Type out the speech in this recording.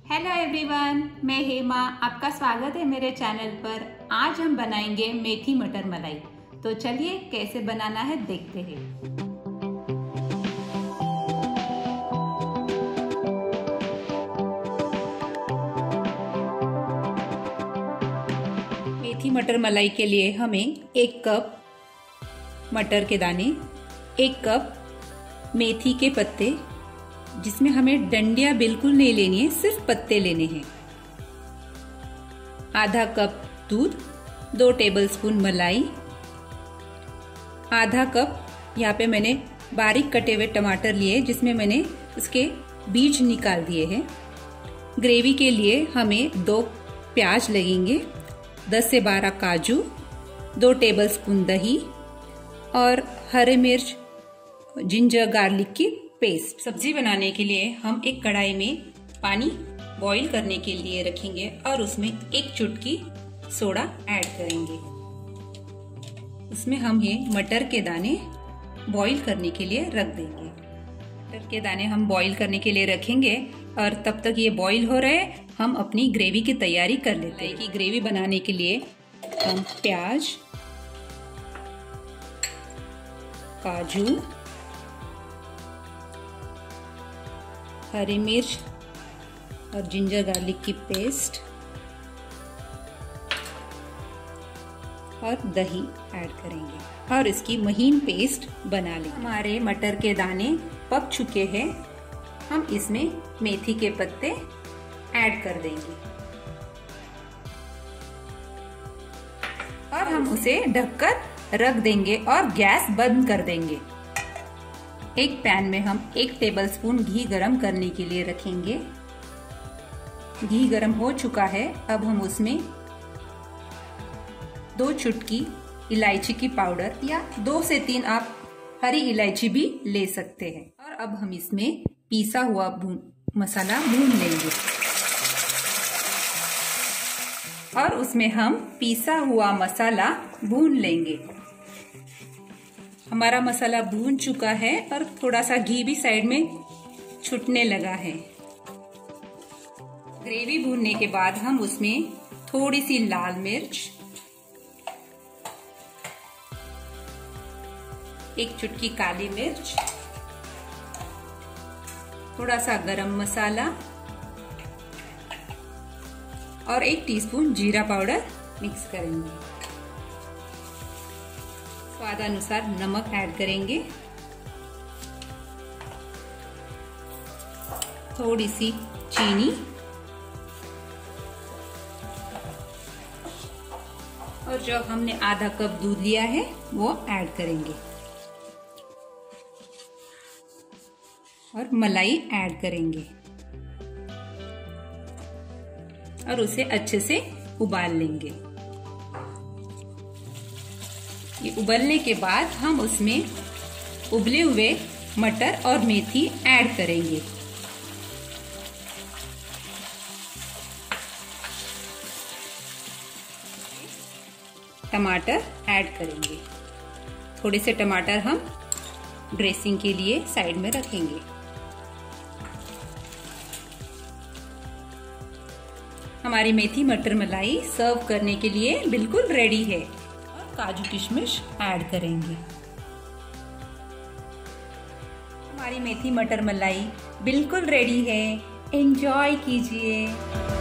Hello everyone, मैं हेमा। आपका स्वागत है मेरे चैनल पर। आज हम बनाएंगे मेथी मटर मलाई। तो चलिए कैसे बनाना है देखते हैं। मेथी मटर मलाई के लिए हमें 1 कप मटर के दाने, 1 कप मेथी के पत्ते, जिसमें हमें डंडियां बिल्कुल नहीं लेनी है, सिर्फ पत्ते लेने हैं, आधा कप दूध, 2 टेबलस्पून मलाई, आधा कप यहाँ पे मैंने बारीक कटे हुए टमाटर लिए जिसमें मैंने उसके बीज निकाल दिए हैं। ग्रेवी के लिए हमें 2 प्याज लगेंगे, 10 से 12 काजू, 2 टेबलस्पून दही और हरे मिर्च, जिंजर गार्लिक की पेस्ट। सब्जी बनाने के लिए हम एक कढ़ाई में पानी बॉईल करने के लिए रखेंगे और उसमें 1 चुटकी सोडा ऐड करेंगे। उसमें हम ये मटर के दाने बॉईल करने के लिए रख देंगे। मटर के दाने हम बॉईल करने के लिए रखेंगे और तब तक ये बॉईल हो रहे हम अपनी ग्रेवी की तैयारी कर लेते हैं। कि ग्रेवी बनाने के लिए हम प्याज, काजू, हरी मिर्च और जिंजर गार्लिक की पेस्ट और दही ऐड करेंगे और इसकी महीन पेस्ट बना लेंगे। हमारे मटर के दाने पक चुके हैं, हम इसमें मेथी के पत्ते ऐड कर देंगे और हम उसे ढककर रख देंगे और गैस बंद कर देंगे। एक पैन में हम 1 टेबलस्पून घी गरम करने के लिए रखेंगे। घी गरम हो चुका है, अब हम उसमें 2 चुटकी इलायची की पाउडर या 2 से 3 आप हरी इलायची भी ले सकते हैं और अब हम इसमें पीसा हुआ मसाला भून लेंगे और उसमें हम पीसा हुआ मसाला भून लेंगे। हमारा मसाला भून चुका है और थोड़ा सा घी भी साइड में छूटने लगा है। ग्रेवी भूनने के बाद हम उसमें थोड़ी सी लाल मिर्च, 1 चुटकी काली मिर्च, थोड़ा सा गरम मसाला और 1 टीस्पून जीरा पाउडर मिक्स करेंगे। स्वादानुसार नमक ऐड करेंगे, थोड़ी सी चीनी और जो हमने आधा कप दूध लिया है वो ऐड करेंगे और मलाई ऐड करेंगे और उसे अच्छे से उबाल लेंगे। ये उबलने के बाद हम उसमें उबले हुए मटर और मेथी ऐड करेंगे। टमाटर ऐड करेंगे। थोड़े से टमाटर हम ड्रेसिंग के लिए साइड में रखेंगे। हमारी मेथी मटर मलाई सर्व करने के लिए बिल्कुल रेडी है। काजू किशमिश ऐड करेंगे। हमारी मेथी मटर मलाई बिल्कुल रेडी है। एंजॉय कीजिए।